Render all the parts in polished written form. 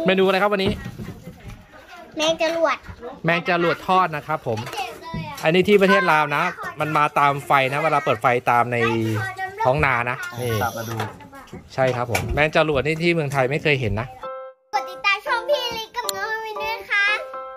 เมนูอะไรครับวันนี้แมงจรวดทอดนะครับผมอันนี้ที่ประเทศลาวนะมันมาตามไฟนะเวลาเปิดไฟตามในท้องนานะนี่มาดูใช่ครับผมแมงจรวดนี่ที่เมืองไทยไม่เคยเห็นนะกดติดตามช่องพี่ลิกกับน้องวินด้วยค่ะ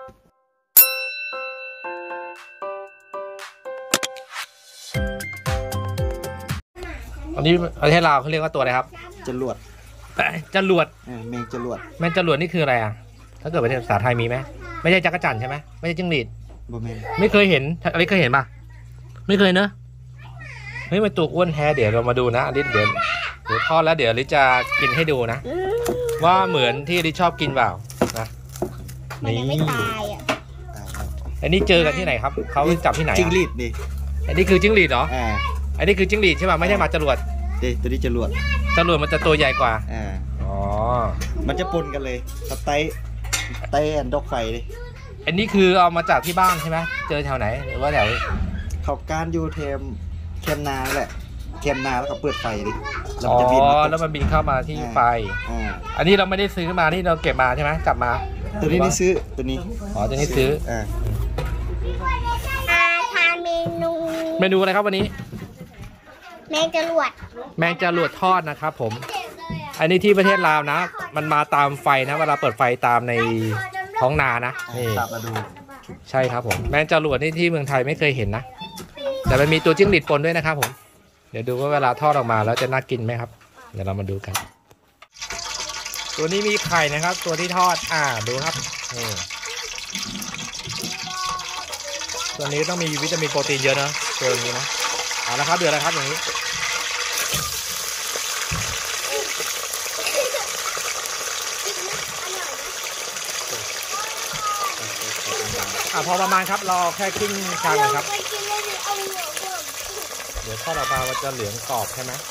อันนี้ประเทศลาวเขาเรียกว่าตัวอะไรครับจรวดแมงจรวดนี่คืออะไรอ่ะถ้าเกิดเป็นภาษาไทยมีไหมไม่ใช่จักรจั่นใช่ไหมไม่ใช่จิ้งหรีดไม่เคยเห็นอะไรเคยเห็นป่ะไม่เคยเนอะเฮ้ยมันตัวอ้วนแท้เดี๋ยวเรามาดูนะอลิซเดี๋ยวทอดแล้วเดี๋ยวอลิซจะกินให้ดูนะว่าเหมือนที่อลิซชอบกินเปล่านะมันยังไม่ตายอ่ะอันนี้เจอกันที่ไหนครับเขาจับที่ไหนจิ้งหรีดดิอันนี้คือจิ้งหรีดเหรออันนี้คือจิ้งหรีดใช่ป่ะไม่ใช่มาจรวดตัวนี้จรวดมันจะตัวใหญ่กว่าอ๋อมันจะปนกันเลยสไตล์ดอกไฟดิอันนี้คือเอามาจากที่บ้านใช่ไหมเจอแถวไหนหรือว่าแถวเขาการยูเทมแคมนาแหละแคมนาแล้วก็เปิดไฟดิอ๋อแล้วมันบินเข้ามาที่ไฟอันนี้เราไม่ได้ซื้อมานี่เราเก็บมาใช่ไหมจับมาตัวนี้ไม่ซื้อตัวนี้ตัวนี้ซื้อทานเมนูอะไรครับวันนี้แมงจรวดทอดนะครับผมอันนี้ที่ประเทศลาวนะมันมาตามไฟนะเวลาเปิดไฟตามในท้องนานะนี่มาดูใช่ครับผมแมงจรวดนี่ที่เมืองไทยไม่เคยเห็นนะแต่มันมีตัวจิ้งหรีดปนด้วยนะครับผมเดี๋ยวดูว่าเวลาทอดออกมาแล้วจะน่ากินไหมครับเดี๋ยวเรามาดูกันตัวนี้มีไข่นะครับตัวที่ทอดดูครับนี่ตัวนี้ต้องมีวิตามินโปรตีนเยอะนะตัวนี้นะเอาละครับเดือดแล้วครับอย่างนี้พอประมาณครับรอแค่ครึ่งชามนะครับเดี๋ยวทอดออกมามันจะเหลืองกรอบใช่ไหม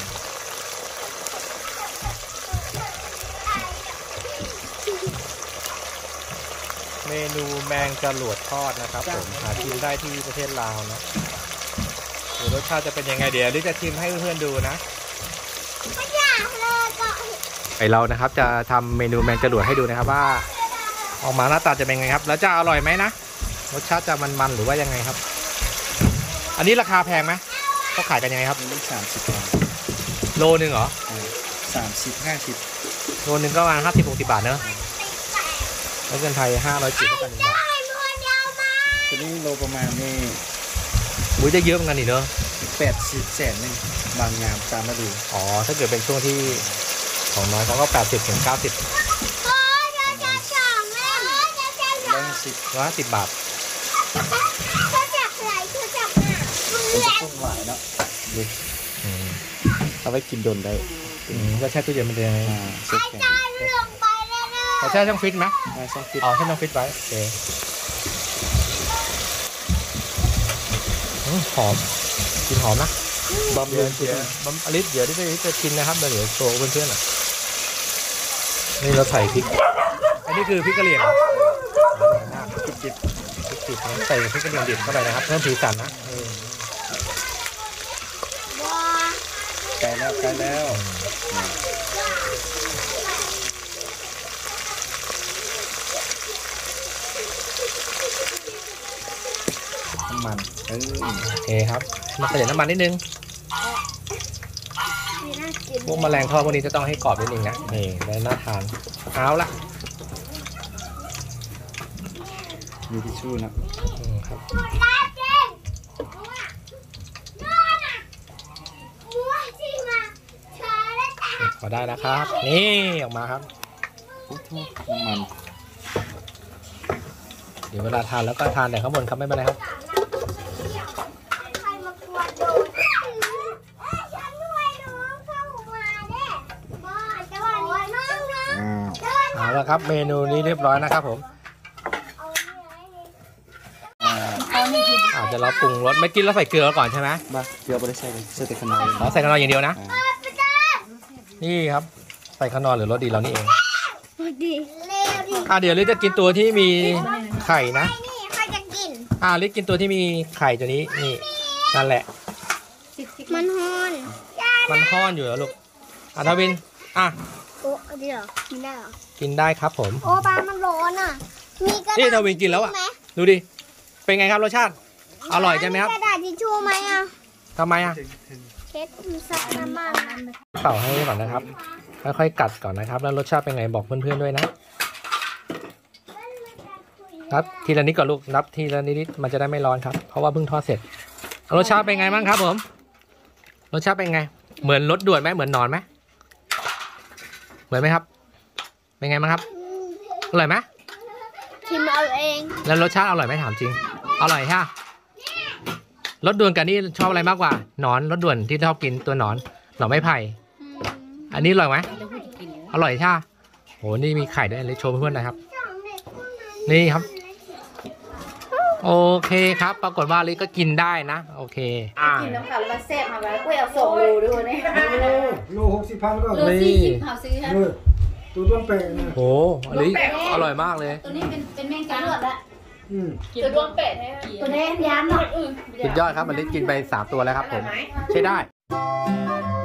เมนูแมงจรวดทอดนะครับผมหากินได้ที่ประเทศลาวนะรสชาติจะเป็นยังไงเดี๋ยวลิจะชิมให้เพื่อนๆดูนะไอเรานะครับจะทำเมนูแมงจรวดให้ดูนะครับว่าออกมาหน้าตาจะเป็นไงครับแล้วจะอร่อยไหมนะรสชาติจะมันๆหรือว่ายังไงครับอันนี้ราคาแพงไหมเขาขายกันยังไงครับ 30 บาทโลนึงเหรอ 30-50 โลนึงก็ประมาณ50-60 บาทเนอะแล้วเงินไทย570ก็เป็น1 บาทตัวนี้โลประมาณนี่ได้เยอะเหมือนกันนี่เนอะ 80 แสนนึงบางงามตามมาดูถ้าเกิดเป็นช่วงที่ของน้อยเขาก็80-90 150 บาทต้มหวายเนาะเอาไว้กินโดนได้ก็แช่ตู้เย็นมันจะเขาแช่ช่องฟิตไหมช่องฟิตแช่ช่องฟิตไว้โอเคหอมกินหอมนะบำรุงอลิสเดี๋ยวที่จะกินนะครับเดี๋ยวโชว์เพื่อนๆนี่เราใส่พริกอันนี้คือพริกกะเหรี่ยงจิบใส่พริกกระเทียมดิบเข้าไปนะครับเพิ่มสีสันนะไก่แล้วน้ำมันโอเคครับมาใส่น้ำมันนิดนึงพวกแมลงทอดพวกนี้จะต้องให้กรอบนิดนึงนะนี่ได้น่าทานเอาละมีทิชชู่นะครับพอได้แล้วครับนี่ออกมาครับน้ำมันเดี๋ยวเวลาทานแล้วก็ทานแต่ข้างบนครับไม่เป็นไรครับเอาละครับเมนูนี้เรียบร้อยนะครับผมอาจจะเราปรุงรสไม่กินแล้วใส่เกลือก่อนใช่ไหมเกลือไม่ได้ใส่เลยใส่แต่ขนมใส่ขนมอย่างเดียวนะนี่ครับใส่ขนมหรือรสดีเรานี่เองเดี๋ยวลิจะกินตัวที่มีไข่นะลิกินตัวที่มีไข่ตัวนี้นี่นั่นแหละมันฮ้อนอยู่แล้วลูกทวินโอ้เดี๋ยวกินได้เหรอกินได้ครับผมโอ้ปลามันร้อนอ่ะ มีกระนี่ดาษทวินกินแล้วอ่ะไหมดูดิ เป็นไงครับรสชาติ อร่อยใช่ไหมครับกระดาษทิชชู่ไหมอ่ะทำไมอ่ะเช็ดซักน้ำมันเป่าให้ก่อนนะครับ ค่อยๆกัดก่อนนะครับ แล้วรสชาติเป็นไงบอกเพื่อนๆด้วยนะ ครับทีละนิดก่อนลูก นับทีละนิดๆมันจะได้ไม่ร้อนครับ เพราะว่าเพิ่งทอดเสร็จ รสชาติเป็นไงบ้างครับผม รสชาติเป็นไง เหมือนรสด่วนไหมเหมือนหนอนไหมเหมือนไหมครับ เป็นไงบ้างครับ อร่อยไหมชิมเอาเองแล้วรสชาติอร่อยไหมถามจริง อร่อยใช่ไหมรสด่วนกันนี่ชอบอะไรมากกว่า หนอนรสด่วนที่ชอบกินตัวหนอนไม้ไผ่ อันนี้อร่อยไหมอร่อยใช่ไหมโห นี่มีไข่ด้วยเลยโชว์เพื่อนๆนะครับ นี่ครับ โอเคครับ ปรากฏว่าลิก็กินได้นะ โอเคกินน้ำขาวแล้วมันแซ่บมาแล้วกุ้ยเอาส่งโลด้วยเนี่ยโล60,000ก็โล40เขาซื้อฮะตัวต้นเป็ดนะโหอันนี้อร่อยมากเลยตัวนี้เป็นแมงกาเลือดละจะรวมเป็ดให้ตัวนี้ย้ำหน่อยสุดยอดครับอันนี้กินไป3ตัวแล้วครับผม ใช้ได้